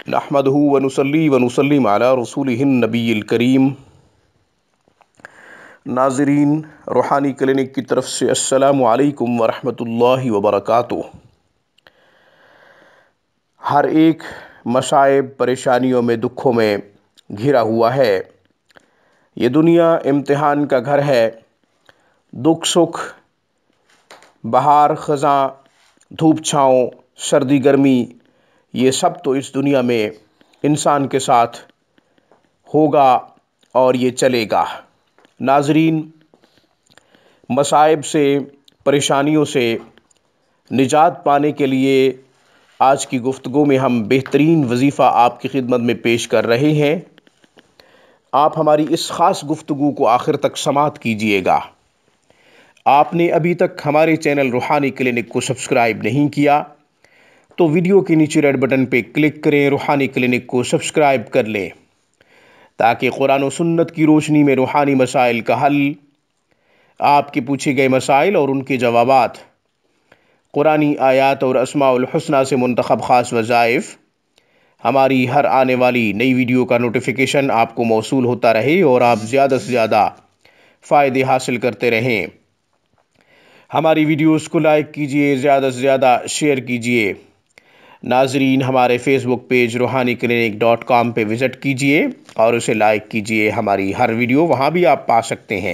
نحمدہ ونصلی ونسلم علی رسولہ النبی الکریم۔ ناظرین، روحانی کلینک کی طرف سے السلام علیکم ورحمۃ اللہ وبرکاتہ۔ ہر ایک مصائب، پریشانیوں میں، دکھوں میں گھرا ہوا ہے۔ یہ دنیا امتحان کا گھر ہے۔ دکھ سکھ، بہار خزاں، دھوپ چھاؤں، سردی گرمی، یہ سب تو اس دنیا میں انسان کے ساتھ ہوگا اور یہ چلے گا۔ ناظرین، مصائب سے، پریشانیوں سے نجات پانے کے لیے آج کی گفتگو میں ہم بہترین وظیفہ آپ کی خدمت میں پیش کر رہے ہیں۔ آپ ہماری اس خاص گفتگو کو آخر تک سماعت کیجیے گا۔ آپ نے ابھی تک ہمارے چینل روحانی کلینک کو سبسکرائب نہیں کیا تو ویڈیو کے نیچے ریڈ بٹن پہ کلک کریں، روحانی کلینک کو سبسکرائب کر لیں تاکہ قرآن و سنت کی روشنی میں روحانی مسائل کا حل، آپ کے پوچھے گئے مسائل اور ان کے جوابات، قرآنی آیات اور اسماء الحسنہ سے منتخب خاص وظائف، ہماری ہر آنے والی نئی ویڈیو کا نوٹیفیکیشن آپ کو موصول ہوتا رہے اور آپ زیادہ سے زیادہ فائدے حاصل کرتے رہیں۔ ہماری ویڈیوز کو لائک کیجئے، زیادہ سے زیادہ شیئر کیجئے۔ ناظرین، ہمارے فیس بک پیج روحانیکلینک.com پہ وزٹ کیجئے اور اسے لائک کیجئے۔ ہماری ہر ویڈیو وہاں بھی آپ پا سکتے ہیں۔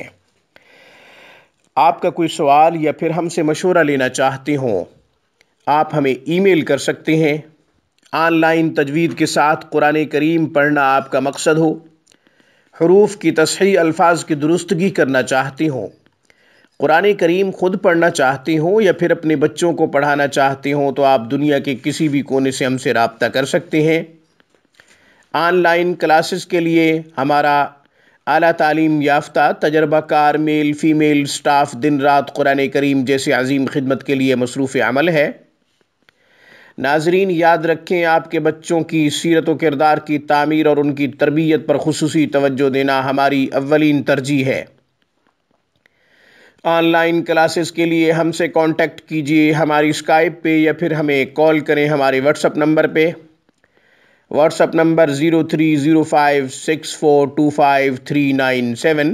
آپ کا کوئی سوال یا پھر ہم سے مشورہ لینا چاہتے ہوں، آپ ہمیں ای میل کر سکتے ہیں۔ آن لائن تجوید کے ساتھ قرآن کریم پڑھنا آپ کا مقصد ہو، حروف کی تصحیح، الفاظ کی درستگی کرنا چاہتے ہوں، قرآن کریم خود پڑھنا چاہتے ہوں یا پھر اپنے بچوں کو پڑھانا چاہتے ہوں، تو آپ دنیا کے کسی بھی کونے سے ہم سے رابطہ کر سکتے ہیں۔ آن لائن کلاسز کے لیے ہمارا اعلیٰ تعلیم یافتہ تجربہ کار میل فیمیل سٹاف دن رات قرآن کریم جیسے عظیم خدمت کے لیے مصروف عمل ہے۔ ناظرین، یاد رکھیں، آپ کے بچوں کی سیرت و کردار کی تعمیر اور ان کی تربیت پر خصوصی توجہ دینا ہماری اولین ترجیح ہے۔ آن لائن کلاسز کے لیے ہم سے کانٹیکٹ کیجئے ہماری اسکائپ پہ یا پھر ہمیں کال کریں ہمارے واٹس اپ نمبر پہ۔ WhatsApp number 0305642537،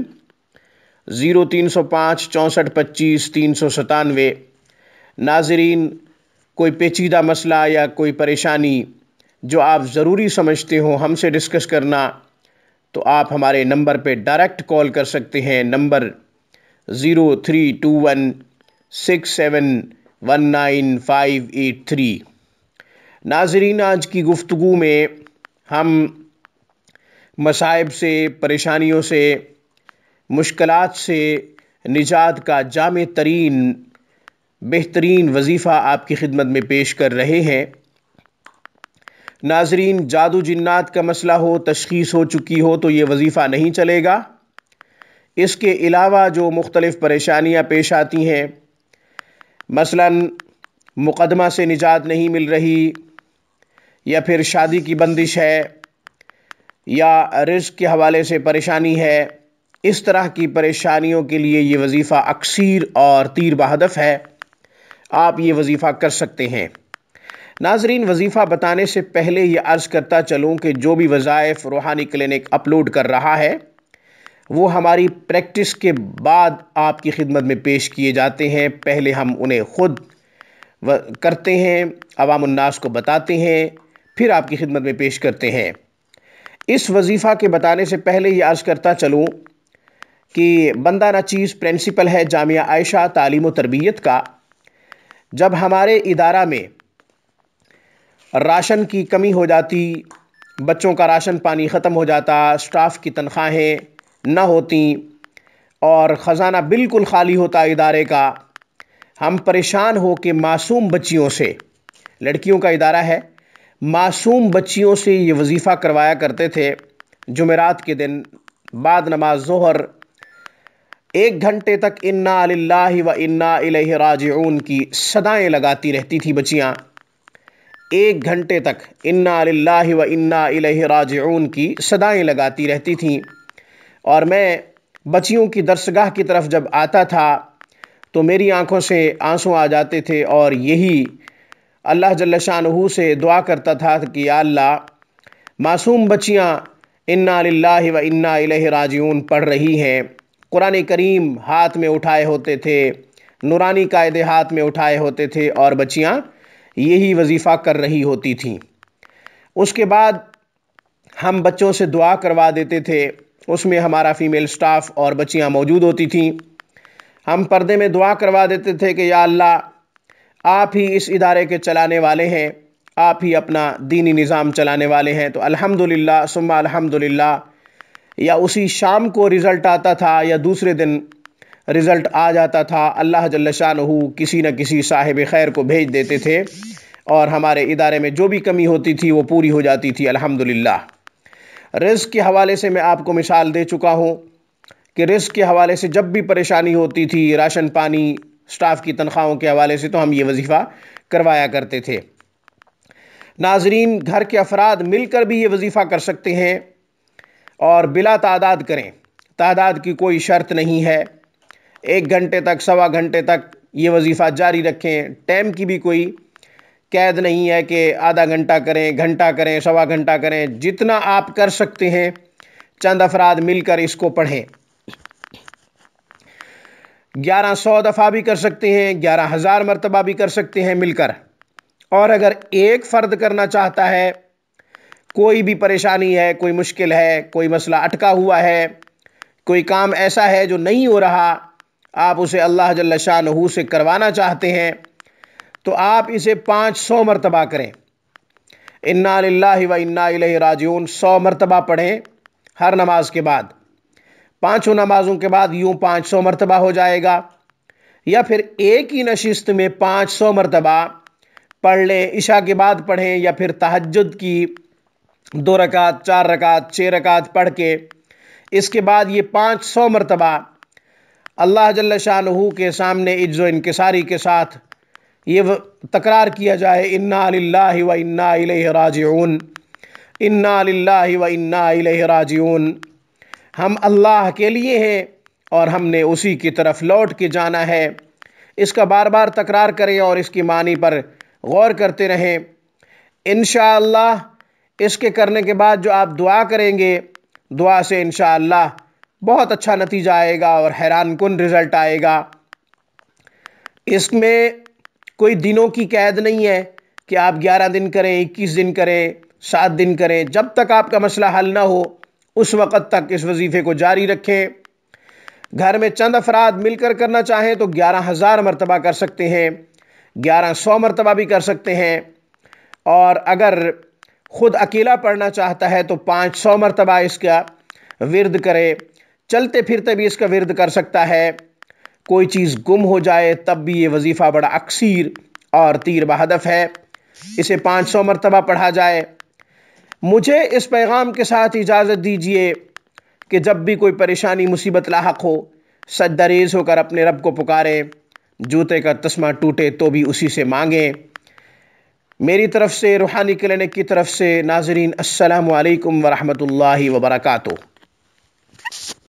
0305642537۔ ناظرین، کوئی پیچیدہ مسئلہ یا کوئی پریشانی جو آپ ضروری سمجھتے ہوں ہم سے ڈسکس کرنا، تو آپ ہمارے نمبر پہ ڈائریکٹ کال کر سکتے ہیں۔ نمبر 032167198583۔ ناظرین، آج کی گفتگو میں ہم مصائب سے، پریشانیوں سے، مشکلات سے نجات کا جامع ترین، بہترین وظیفہ آپ کی خدمت میں پیش کر رہے ہیں۔ ناظرین، جادو جنات کا مسئلہ ہو، تشخیص ہو چکی ہو تو یہ وظیفہ نہیں چلے گا۔ اس کے علاوہ جو مختلف پریشانیاں پیش آتی ہیں، مثلاً مقدمہ سے نجات نہیں مل رہی، یا پھر شادی کی بندش ہے، یا رزق کے حوالے سے پریشانی ہے، اس طرح کی پریشانیوں کے لیے یہ وظیفہ اکثیر اور تیر بہدف ہے۔ آپ یہ وظیفہ کر سکتے ہیں۔ ناظرین، وظیفہ بتانے سے پہلے یہ عرض کرتا چلوں کہ جو بھی وظائف روحانی کلینک اپلوڈ کر رہا ہے وہ ہماری پریکٹس کے بعد آپ کی خدمت میں پیش کیے جاتے ہیں۔ پہلے ہم انہیں خود کرتے ہیں، عوام الناس کو بتاتے ہیں، پھر آپ کی خدمت میں پیش کرتے ہیں۔ اس وظیفہ کے بتانے سے پہلے یہ عرض کرتا چلوں کہ بندہ ناچیز پرنسپل ہے جامعہ عائشہ تعلیم و تربیت کا۔ جب ہمارے ادارہ میں راشن کی کمی ہو جاتی، بچوں کا راشن پانی ختم ہو جاتا، سٹاف کی تنخواہیں نہ ہوتی اور خزانہ بالکل خالی ہوتا ادارے کا، ہم پریشان ہو کے معصوم بچیوں سے، لڑکیوں کا ادارہ ہے، معصوم بچیوں سے یہ وظیفہ کروایا کرتے تھے۔ جمعرات کے دن بعد نماز ظہر 1 گھنٹے تک انا للہ و انا الیہ راجعون کی صدائیں لگاتی رہتی تھی بچیاں۔ 1 گھنٹے تک انا للہ و انا الیہ راجعون کی صدائیں لگاتی رہتی تھیں، اور میں بچیوں کی درسگاہ کی طرف جب آتا تھا تو میری آنکھوں سے آنسو آ جاتے تھے، اور یہی اللہ جل شانہ سے دعا کرتا تھا کہ یا اللہ، मासूम बच्चियाँ इन्ना लिल्लाहि व इन्ना इलैहि राजिऊन पढ़ रही हैं। कुरान करीम हाथ में उठाए होते थे, नूरानी कायदे हाथ में उठाए होते थे और बच्चियाँ यही वजीफ़ा कर रही होती थीं। उसके बाद हम बच्चों से दुआ करवा देते थे, उसमें हमारा फ़ीमेल स्टाफ और बच्चियाँ मौजूद होती थीं। हम पर्दे में दुआ करवा देते थे कि या अल्लाह आप ही इस इदारे के चलाने वाले हैं, आप ही अपना दीनी निज़ाम चलाने वाले हैं। तो अल्हम्दुलिल्लाह सुम्मा अल्हम्दुलिल्लाह, या उसी शाम को रिज़ल्ट आता था या दूसरे दिन रिज़ल्ट आ जाता था। अल्लाह जल्ल शानहू किसी न किसी साहिब खैर को भेज देते थे और हमारे इदारे में जो भी कमी होती थी वो पूरी हो जाती थी अल्हम्दुलिल्लाह। रिज़्क़ के हवाले से मैं आपको मिसाल दे चुका हूँ कि रिज़्क़ के हवाले से जब भी परेशानी होती थी, राशन पानी, स्टाफ की तनख्वाहों के हवाले से, तो हम ये वजीफ़ा करवाया करते थे। नाज़रीन, घर के अफराद मिलकर भी ये वजीफ़ा कर सकते हैं और बिला तादाद करें। तादाद की कोई शर्त नहीं है। 1 घंटे तक, सवा घंटे तक ये वजीफ़ा जारी रखें। टाइम की भी कोई कैद नहीं है कि आधा घंटा करें, घंटा करें, सवा घंटा करें। जितना आप कर सकते हैं, चंद अफराद मिलकर इसको पढ़ें। 1100 दफ़ा भी कर सकते हैं, 11,000 मरतबा भी कर सकते हैं मिलकर। और अगर एक फ़र्द करना चाहता है, कोई भी परेशानी है, कोई मुश्किल है, कोई मसला अटका हुआ है, कोई काम ऐसा है जो नहीं हो रहा, आप उसे अल्लाह जल्ल शानहू से करवाना चाहते हैं, तो आप इसे 500 मरतबा करें। इन्ना लिल्लाहि व इन्ना इलैहि राजिऊन 100 मरतबा पढ़ें हर नमाज के बाद। 5 नमाजों के बाद यूँ 500 मरतबा हो जाएगा। या फिर एक ही नशिस्त में 500 मरतबा पढ़ लें, इशा के बाद पढ़ें, या फिर तहज्जुद की 2 रकात, 4 रकात, 6 रकात पढ़ के इसके बाद ये 500 मरतबा अल्लाह जल्ल शानहू के सामने इज्जो इनकिसारी के साथ ये तकरार किया जाए, इन्ना लिल्लाहि व इन्ना इलैहि राजिऊन, इन्ना लिल्लाहि व इन्ना इलैहि राजिऊन। हम अल्लाह के लिए हैं और हमने उसी की तरफ लौट के जाना है। इसका बार बार तकरार करें और इसकी मानी पर गौर करते रहें। इंशाअल्लाह इसके करने के बाद जो आप दुआ करेंगे, दुआ से इंशाअल्लाह बहुत अच्छा नतीजा आएगा और हैरान कुन रिज़ल्ट आएगा। इसमें कोई दिनों की कैद नहीं है कि आप 11 दिन करें, 21 दिन करें, 7 दिन करें। जब तक आपका मसला हल ना हो उस वक़्त तक इस वजीफ़े को जारी रखें। घर में चंद अफराद मिलकर करना चाहें तो 11,000 मरतबा कर सकते हैं, 1100 मरतबा भी कर सकते हैं। और अगर ख़ुद अकेला पढ़ना चाहता है तो 500 मरतबा इसका विर्द करे। चलते फिरते भी इसका विर्द कर सकता है। कोई चीज़ गुम हो जाए तब भी ये वजीफ़ा बड़ा अक्सीर और तीर बहदफ है। इसे 500 मरतबा पढ़ा जाए। मुझे इस पैगाम के साथ इजाज़त दीजिए कि जब भी कोई परेशानी मुसीबत लाहक हो, सजदरेज़ होकर अपने रब को पुकारें। जूते का तस्मा टूटे तो भी उसी से मांगें। मेरी तरफ से, रूहानी क्लिनिक की तरफ से, नाज़रीन अस्सलामु अलैकुम व रहमतुल्लाहि व बरकातुहू।